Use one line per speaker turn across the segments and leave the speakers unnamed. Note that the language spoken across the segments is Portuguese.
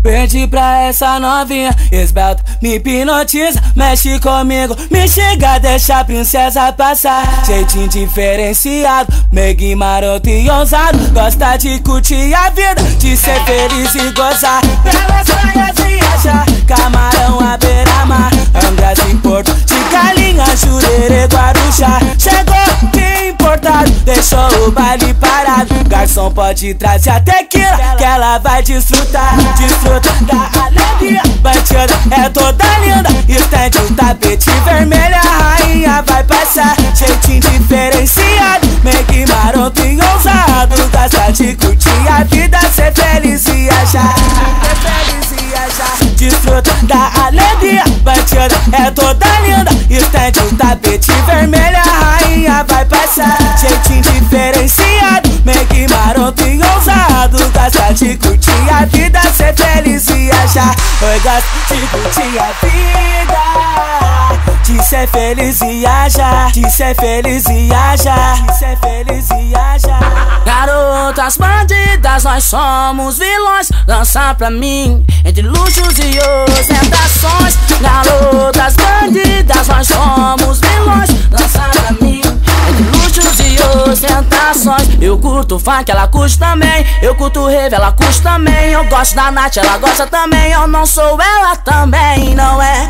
Perdi pra essa novinha, esbelta, me hipnotiza, mexe comigo, me chega, deixa a princesa passar. Jeitinho diferenciado, meio maroto e ousado, gosta de curtir a vida, de ser feliz e gozar. Pelas praias viajar, Camarão à beira-mar, Angra e Porto, de Galinha, Jurerê, Guarujá. Chegou de importado, deixou o baile parado, garçom pode trazer a tequila, que ela vai desfrutar. Desfruta da alegria, bandida é toda linda, estende o tapete vermelho, a rainha vai passar. Jeitinho diferenciado, meio maroto e ousado, gosta de curtir a vida, ser feliz e achar. Ser feliz e achar. Desfruta da alegria, bandida é toda linda, estende o tapete vermelho, a rainha vai passar. Jeitinho diferenciado, meio maroto e ousado, gosta de curtir a vida, ser feliz e achar. Eu gosto de curtir a vida, de ser feliz e achar, de ser feliz e achar, de ser feliz e achar.
Garotas bandidas, nós somos vilões, dança pra mim entre luxos e ostentações. Garotas bandidas, nós somos vilões, dança pra mim entre luxos e ostentações. Eu curto funk, ela curte também. Eu curto rave, ela curte também. Eu gosto da Nath, ela gosta também. Eu não sou ela também, não é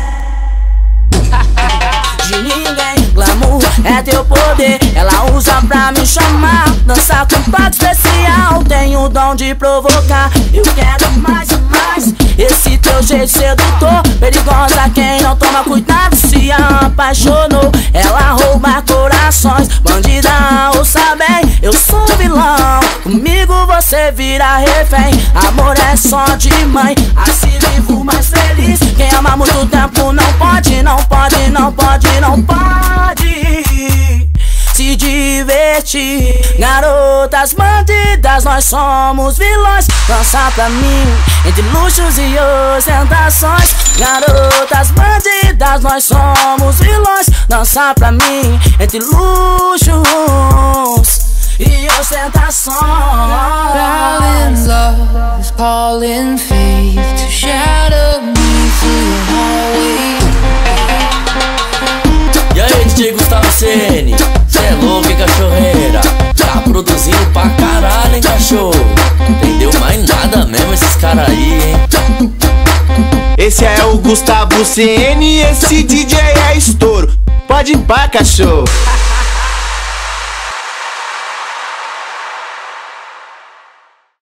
de ninguém. Glamour é teu poder, ela usa pra me chamar. Dançar com toque especial, tem o dom de provocar. Eu quero mais e mais, esse teu jeito sedutor. Perigosa quem não toma cuidado, se apaixonou. Ela rouba corações, bandida, ouça bem, eu sou vilão, comigo você vira refém. Amor é só de mãe, assim vivo mais feliz. Quem ama muito tempo não pode, não pode, não pode, não pode se divertir. Garotas bandidas, nós somos vilões, dança pra mim entre luxos e ostentações. Garotas bandidas, nós somos vilões, dança pra mim entre luxos e ostentações.
Calling love is calling faith to shadow me through the hallway.
E aí, DJ Gustavo CN, cê é louco, hein, cachorreira? Tá produzindo pra caralho, hein, cachorro? Entendeu mais nada mesmo esses caras aí, hein?
Esse é o Gustavo CN, esse DJ é estouro. Pode ir pra, cachorro.